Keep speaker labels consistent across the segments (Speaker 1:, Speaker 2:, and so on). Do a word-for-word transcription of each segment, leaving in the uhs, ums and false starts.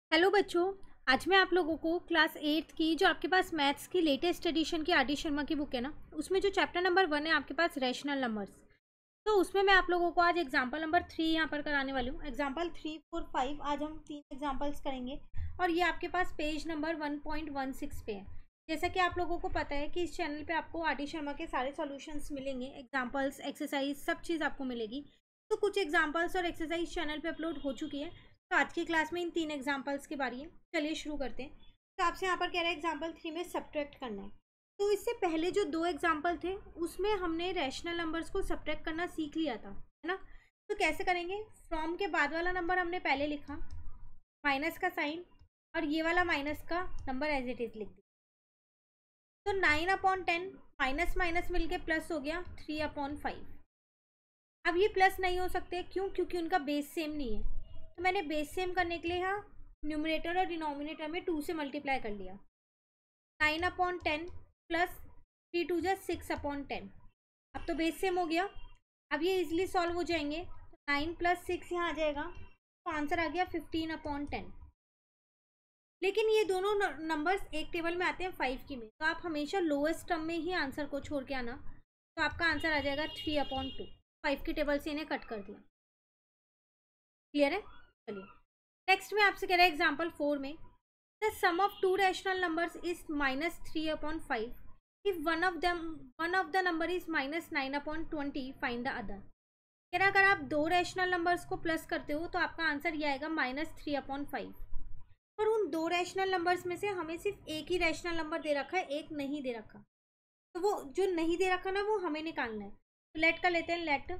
Speaker 1: Hello बच्चों। आज मैं आप लोगों को क्लास एट्थ की जो आपके पास मैथ्स की लेटेस्ट एडिशन की आर डी शर्मा की बुक है ना, उसमें जो चैप्टर नंबर वन है आपके पास रैशनल नंबर्स, तो उसमें मैं आप लोगों को आज एग्जांपल नंबर थ्री यहाँ पर कराने वाली हूँ। एग्जांपल थ्री फोर फाइव आज हम तीन एग्जांपल्स करेंगे और ये आपके पास page number one point one six पे है। जैसा कि आप लोगों को पता है कि इस चैनल पे आपको आर डी शर्मा के सारे सॉल्यूशंस मिलेंगे, एग्जाम्पल्स, एक्सरसाइज, सब चीज़ आपको मिलेगी। तो कुछ एग्जाम्पल्स और एक्सरसाइज चैनल पे अपलोड हो चुकी है, तो आज की क्लास में इन तीन एग्जाम्पल्स की बारी है। चलिए शुरू करते हैं। तो आपसे यहाँ पर कह रहा है एग्जाम्पल थ्री में सब्ट्रैक्ट करना है। तो इससे पहले जो दो एग्जाम्पल थे उसमें हमने रैशनल नंबर्स को सब्ट्रैक्ट करना सीख लिया था, है ना। तो कैसे करेंगे? फ्रॉम के बाद वाला नंबर हमने पहले लिखा, माइनस का साइन, और ये वाला माइनस का नंबर एज इट इज लिख दिया। तो nine upon ten, minus minus मिलके प्लस हो गया थ्री अपॉन फाइव। अब ये प्लस नहीं हो सकते, क्यों? क्योंकि उनका बेस सेम नहीं है। तो मैंने बेस सेम करने के लिए यहाँ न्यूमरेटर और डिनोमिनेटर में टू से मल्टीप्लाई कर लिया। Nine upon ten plus three two जा सिक्स अपॉन टेन। अब तो बेस सेम हो गया, अब ये इजिली सॉल्व हो जाएंगे। तो नाइन प्लस सिक्स यहाँ आ जाएगा, तो आंसर आ गया फिफ्टीन अपॉन टेन। लेकिन ये दोनों नंबर्स एक टेबल में आते हैं फाइव की में, तो आप हमेशा लोएस्ट टर्म में ही आंसर को छोड़ के आना। तो आपका आंसर आ जाएगा थ्री अपॉन टू। फाइव की टेबल से इन्हें कट कर दिया। क्लियर है? चलिए नेक्स्ट में आपसे कह रहा है एग्जाम्पल फोर में, the sum of two rational numbers is minus three upon five. If one of them one of the number is minus nine upon twenty, find the other. कह रहा अगर आप दो रैशनल नंबर्स को plus करते हो तो आपका आंसर ये आएगा माइनस थ्री अपॉन फाइव। पर उन दो रैशनल नंबर्स में से हमें सिर्फ एक ही रैशनल नंबर दे रखा है, एक नहीं दे रखा। तो वो जो नहीं दे रखा ना, वो हमें निकालना है। तो लेट का लेते हैं, लेट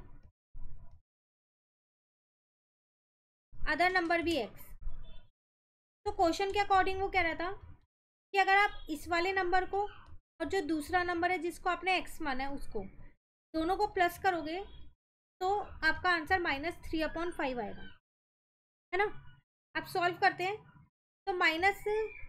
Speaker 1: अदर नंबर भी एक्स। तो क्वेश्चन के अकॉर्डिंग वो कह रहा था कि अगर आप इस वाले नंबर को और जो दूसरा नंबर है जिसको आपने एक्स माना है उसको, दोनों को प्लस करोगे तो आपका answer minus three upon five आएगा, है ना। आप सॉल्व करते हैं तो माइनस,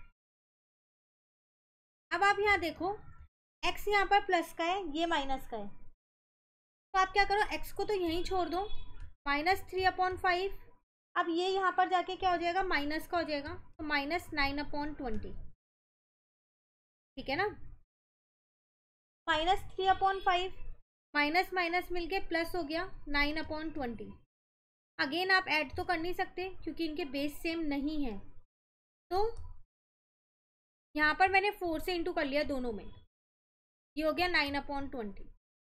Speaker 1: अब आप यहाँ देखो x यहाँ पर प्लस का है, ये माइनस का है, तो आप क्या करो, x को तो यहीं छोड़ दो, माइनस थ्री अपॉन फाइव। अब ये यहाँ पर जाके क्या हो जाएगा, माइनस का हो जाएगा, तो माइनस नाइन अपॉन ट्वेंटी। ठीक है ना। Minus three upon five, minus minus मिलके प्लस हो गया नाइन अपॉन ट्वेंटी। अगेन आप ऐड तो कर नहीं सकते क्योंकि इनके बेस सेम नहीं है, तो यहाँ पर मैंने फोर से इंटू कर लिया दोनों में, ये हो गया नाइन अपॉन ट्वेंटी।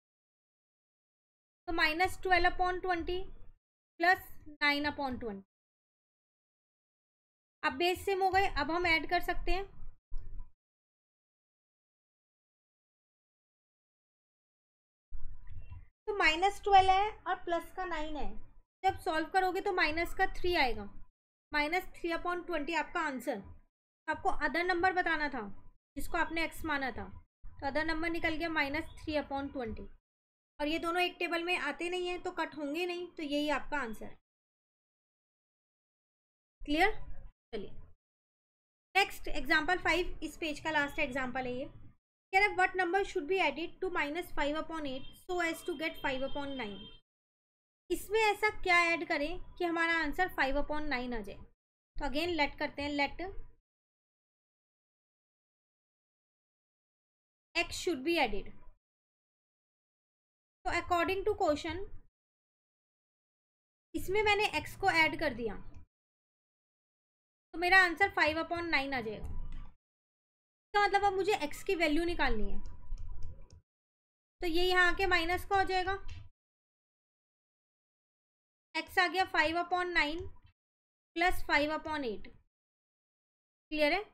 Speaker 1: तो minus twelve upon twenty plus nine upon twenty. अब बेस सेम हो गए, अब हम ऐड कर सकते हैं। तो माइनस ट्वेल्व है और प्लस का नाइन है, जब सॉल्व करोगे तो माइनस का थ्री आएगा, माइनस थ्री अपॉन ट्वेंटी आपका आंसर। आपको अदर नंबर बताना था जिसको आपने एक्स माना था, तो अदर नंबर निकल गया माइनस थ्री अपॉन ट्वेंटी। और ये दोनों एक टेबल में आते नहीं है तो कट होंगे नहीं, तो यही आपका आंसर है। क्लियर? चलिए नेक्स्ट एग्जाम्पल फाइव, इस पेज का लास्ट एग्जाम्पल है ये। कह रहा है what number should be added to minus five upon eight so as to get five upon nine. इसमें ऐसा क्या ऐड करें कि हमारा आंसर फाइव अपॉन नाइन आ जाए। तो अगेन लेट करते हैं, let x should be added. तो अकॉर्डिंग टू क्वेश्चन इसमें मैंने एक्स को ऐड कर दिया, तो मेरा आंसर फाइव अपॉन नाइन आ जाएगा। तो मतलब अब मुझे एक्स की वैल्यू निकालनी है, तो ये यहाँ आके माइनस का हो जाएगा, एक्स आ गया five upon nine plus five upon eight. Clear है?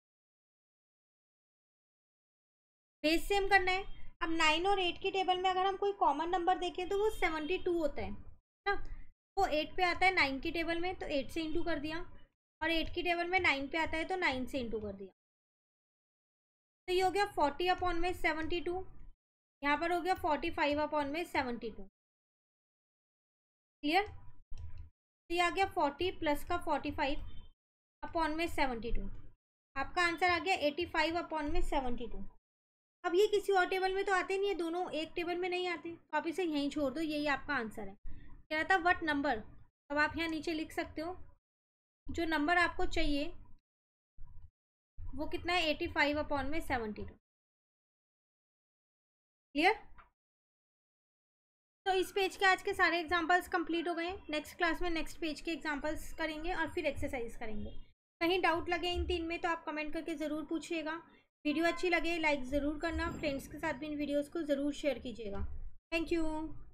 Speaker 1: बेस सेम करना है। अब नाइन और एट की टेबल में अगर हम कोई कॉमन नंबर देखें तो वो सेवेंटी टू होता है ना। वो एट पे आता है नाइन की टेबल में, तो एट से इंटू कर दिया, और एट की टेबल में नाइन पे आता है तो नाइन से इंटू कर दिया। तो ये हो गया फोर्टी अपॉन में सेवेंटी टू, यहाँ पर हो गया फोर्टी फाइव अपॉन में सेवेंटी टू। क्लियर? तो ये आ गया फोर्टी प्लस का फोर्टी फाइव अपॉन में सेवेंटी टू। आपका आंसर आ गया एटी फाइव अपॉन में सेवेंटी टू। अब ये किसी और टेबल में तो आते नहीं है, दोनों एक टेबल में नहीं आते, तो आप इसे यहीं छोड़ दो, यही आपका आंसर है। क्या था व्हाट नंबर, अब आप यहाँ नीचे लिख सकते हो जो नंबर आपको चाहिए वो कितना है, एटी फाइव अपॉन में सेवेंटी टू। क्लियर? तो इस पेज के आज के सारे एग्जांपल्स कंप्लीट हो गए। नेक्स्ट क्लास में नेक्स्ट पेज के एग्जांपल्स करेंगे और फिर एक्सरसाइज करेंगे। कहीं डाउट लगे इन तीन में तो आप कमेंट करके ज़रूर पूछिएगा। वीडियो अच्छी लगे लाइक ज़रूर करना, फ्रेंड्स के साथ भी इन वीडियोज़ को ज़रूर शेयर कीजिएगा। Thank you.